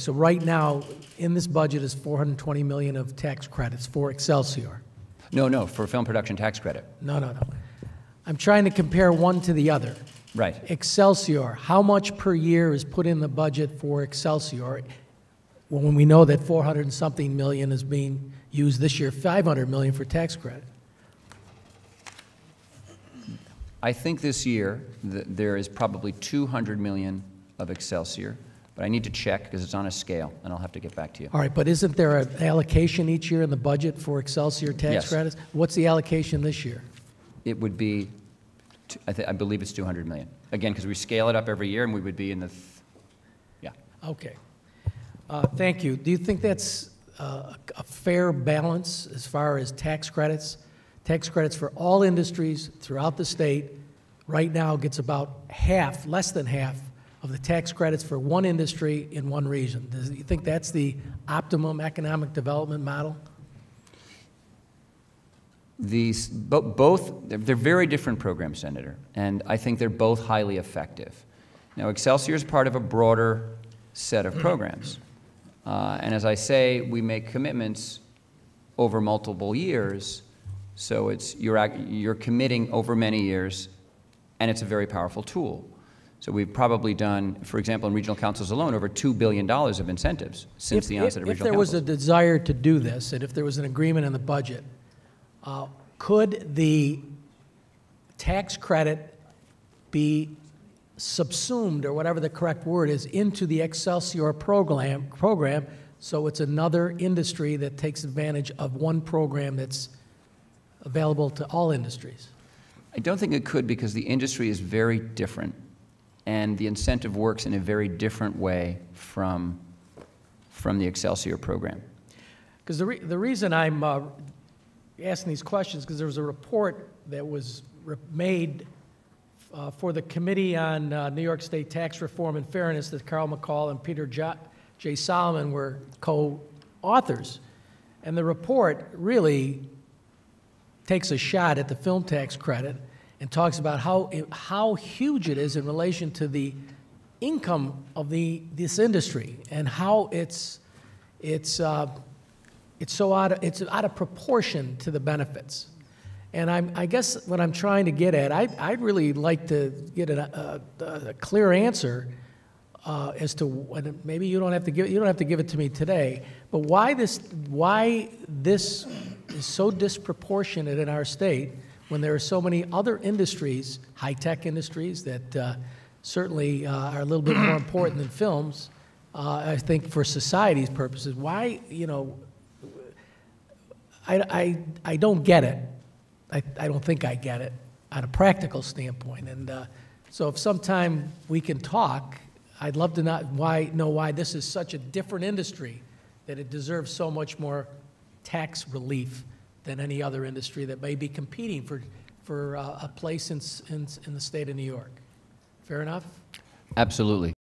So right now, in this budget is $420 million of tax credits for Excelsior. No, for film production tax credit. No. I'm trying to compare one to the other. Right. Excelsior, how much per year is put in the budget for Excelsior when we know that 400 and something million is being used this year, 500 million for tax credit? I think this year there is probably 200 million of Excelsior, but I need to check because it's on a scale, and I'll have to get back to you. All right, but isn't there an allocation each year in the budget for Excelsior tax Yes. credits? What's the allocation this year? It would be, I believe it's 200 million. Again, because we scale it up every year, and we would be in the, yeah. Okay. Thank you. Do you think that's a fair balance as far as tax credits? Tax credits for all industries throughout the state right now gets about half, less than half, of the tax credits for one industry in one region. Do you think that's the optimum economic development model? These, both, they're very different programs, Senator, and I think they're both highly effective. Now, Excelsior is part of a broader set of programs. And as I say, we make commitments over multiple years, so you're committing over many years, and it's a very powerful tool. So we've probably done, for example, in regional councils alone, over $2 billion of incentives since the onset of regional councils. If there was a desire to do this, and if there was an agreement in the budget, could the tax credit be subsumed, or whatever the correct word is, into the Excelsior program, so it's another industry that takes advantage of one program that's available to all industries? I don't think it could, because the industry is very different, and the incentive works in a very different way from the Excelsior program. Because the reason I'm asking these questions, because there was a report that was made for the Committee on New York State Tax Reform and Fairness that Carl McCall and Peter J. Solomon were co-authors. And the report really takes a shot at the film tax credit and talks about how huge it is in relation to the income of this industry, and how it's out of proportion to the benefits. And I guess what I'm trying to get at, I'd really like to get a clear answer as to, maybe you don't have to give it to me today, but why this is so disproportionate in our state when there are so many other industries, high-tech industries, that certainly are a little bit more important than films, I think, for society's purposes. Why, I don't get it. I don't think I get it on a practical standpoint. And so if sometime we can talk, I'd love to know why this is such a different industry, that it deserves so much more tax relief than any other industry that may be competing for a place in the state of New York. Fair enough? Absolutely.